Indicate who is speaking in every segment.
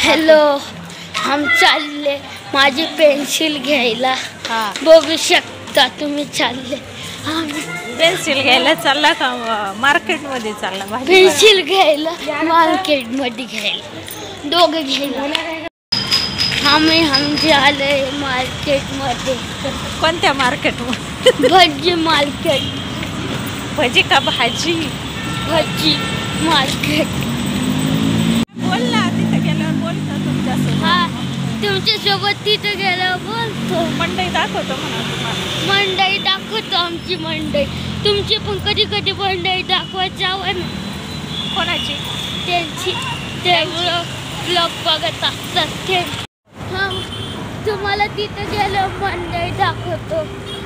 Speaker 1: Hello, हम चालले माझी pencil घ्यायला. बघू शकता तुम्ही चालले.
Speaker 2: पेन्सिल घ्यायला चालला का मार्केटमध्ये चालला?
Speaker 1: पेन्सिल घ्यायला मार्केटमध्ये घ्यायला, दोघं घ्यायला. हम झाले मार्केटमध्ये.
Speaker 2: कोणत्या मार्केटमध्ये?
Speaker 1: भाजी मार्केट.
Speaker 2: भजी का भाजी?
Speaker 1: भाजी मार्केट.
Speaker 2: बोल ना, तिथे गेल्यावर बोलतो तुमच्यासोबत.
Speaker 1: हा, तुमच्यासोबत तिथे गेल्यावर बोलतो.
Speaker 2: मंडई दाखवतो म्हणा तुम्हाला.
Speaker 1: मंडई दाखवतो, आमची मंडई. तुमची पण कधी कधी मंडई दाखवायची हवं ना.
Speaker 2: कोणाची?
Speaker 1: त्यांची. ते ब्लॉग बघत असतात ते. हा, तुम्हाला तिथे गेल्यावर मंडई दाखवतो.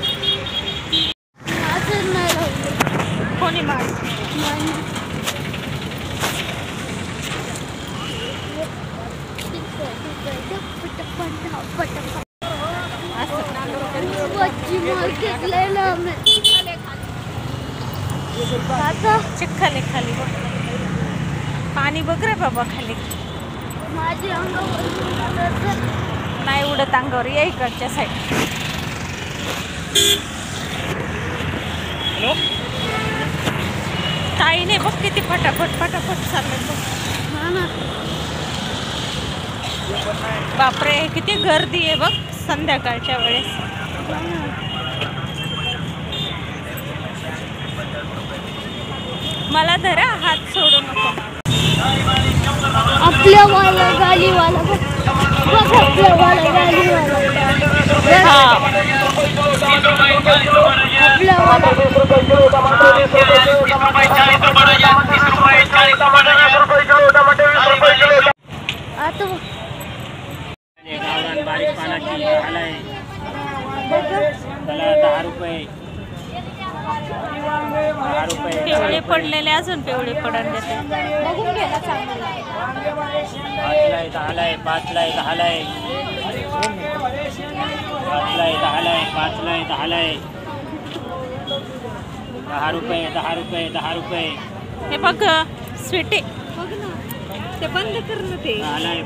Speaker 1: असं नाही राहू.
Speaker 2: कोणी माग? चिखल आहे खाली. पाणी बघ रे बाबा खाली.
Speaker 1: माझी अंगावर
Speaker 2: नाही उडत अंगावर. या इकडच्या साईड. हॅलो, काही नाही बघ किती फटाफट फटाफट चाललंय बघ. बापरे, किती गर्दी आहे बघ संध्याकाळच्या वेळेस. मला धरा, हात सोडू नको.
Speaker 1: आपल्या वाला गालीवाला बघ, आपल्या वाला गालीवाला. आपल्या वाला आता
Speaker 3: बारीक पानाची आलाय 10 रुपये.
Speaker 2: पिवळे पडलेले अजून पिवळे पडून देते. बघून घ्यायला चांगलं.
Speaker 3: 5 ला 5 ला 10 ला 5 ला 10 ला 5 ला 10 ला 10 रुपये 10 रुपये 10 रुपये.
Speaker 2: हे बघ स्वीटी, बघ ना ते बंद कर ना ते.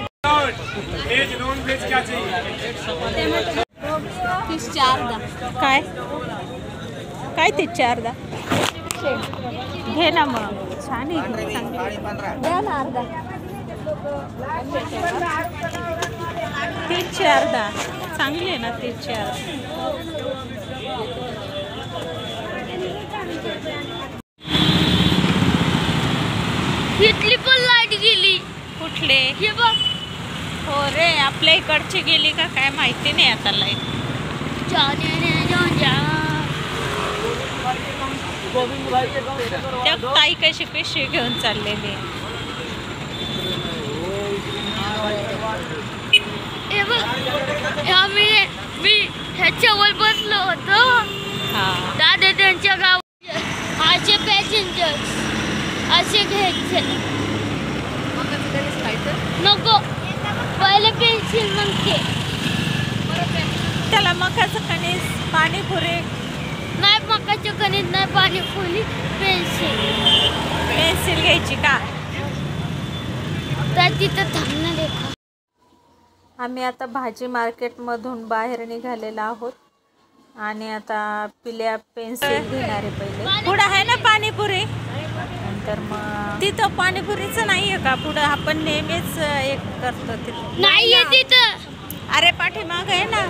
Speaker 2: काय काय ते 4 दा घे ना मग. छान आहे, द्या ना अर्धा. 3 अर्धा चांगली आहे ना. 3
Speaker 1: इथली पण लाईट गेली.
Speaker 2: कुठले?
Speaker 1: हे बघ.
Speaker 2: हो रे, आपल्या इकडची गेली का काय माहिती नाही आता लाईट. त्या ताई कशी पिशवी घेऊन चाललेली.
Speaker 1: हे बघ, मी ह्याच्यावर बसलो होतो. दादा त्यांच्या गावात असे पॅसेंजर असे घ्यायचे. नको, पहिले पेन्सिल मागते.
Speaker 2: त्याला मकाचं कणीस, पाणीपुरी
Speaker 1: नाही. मकाचं कणीस नाही, पाणीपुरी.
Speaker 2: पेन्सिल घ्यायची का?
Speaker 1: तर तिथं थांबणार आहे.
Speaker 2: आम्ही आता भाजी मार्केटमधून बाहेर निघालेला आहोत आणि आता पिल्या पेन्सिल घेणार आहे. पहिले पुढं आहे ना पाणीपुरी. नंतर मग तिथं पाणीपुरीचं नाही आहे का पुढं? आपण नेहमीच एक करतो तिथं.
Speaker 1: नाही आहे तिथं.
Speaker 2: अरे पाठीमाग आहे ना.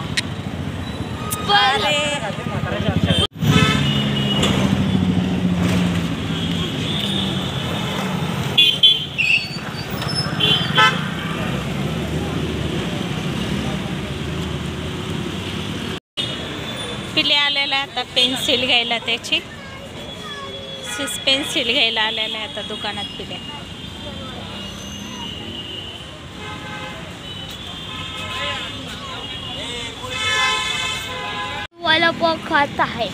Speaker 2: अरे पिले आलेला आता पेन्सिल घ्यायला. त्याची पेन्सिल घ्यायला आलेला आहे आता दुकानात पिले.
Speaker 1: वडापाव खात आहे.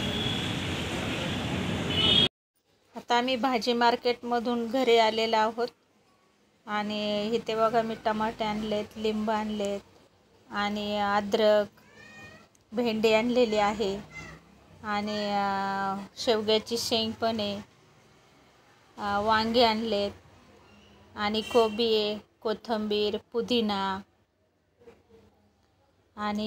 Speaker 2: आता आम्ही भाजी मार्केटमधून घरी आलेलो आहोत आणि इथे बघा मी टमाटे आणलेत, लिंब आणलेत आणि अद्रक, भेंडी आणलेली आहे आणि शेवग्याची शेंग पण आहे. वांगे आणलेत आणि कोबी आहे, कोथिंबीर, पुदिना आणि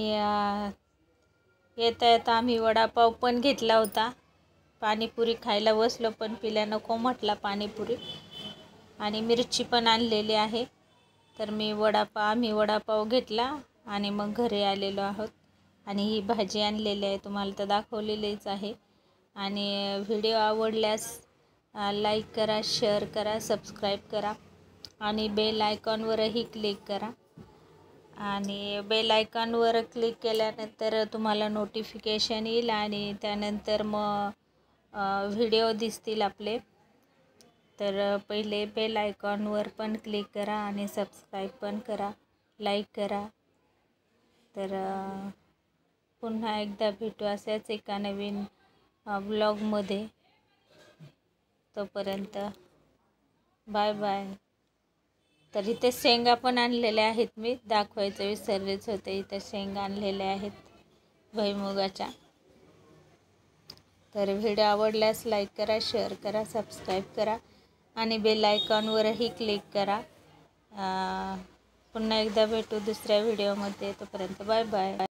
Speaker 2: येता येता आम्ही वडापाव पण घेतला होता. पाणीपुरी खायला बसलो पण पिल्या नको म्हटला पाणीपुरी, आणि मिरची पण आणलेली आहे. तर आम्ही वडापाव घेतला आणि मग घरी आलेलो आहोत. आणि ही भाजी आणलेली आहे, तुम्हाला तर दाखवलेलीच आहे. आणि व्हिडिओ आवडल्यास लाईक करा, शेअर करा, सबस्क्राईब करा आणि बेल आयकॉनवरही क्लिक करा. आणि बेल आयकॉनवर क्लिक केल्यानंतर तुम्हाला नोटिफिकेशन येईल आणि त्यानंतर मग व्हिडिओ दिसतील आपले. तर पहिले बेल आयकॉनवर पण क्लिक करा आणि सबस्क्राईब पण करा, लाईक करा. तर पुन्हा एकदा भेटू अशाच एका नवीन ब्लॉगमध्ये. तोपर्यंत बाय बाय. तर इथे शेंगा पण आणलेल्या आहेत, मी दाखवायचं विसरलेच होते. इथे शेंगा आणलेल्या आहेत भुईमुगाच्या. तर व्हिडिओ आवडल्यास लाईक करा, शेअर करा, सबस्क्राईब करा आणि बेल आयकॉनवरही क्लिक करा. पुन्हा एकदा भेटू दुसऱ्या व्हिडिओमध्ये. तोपर्यंत बाय बाय.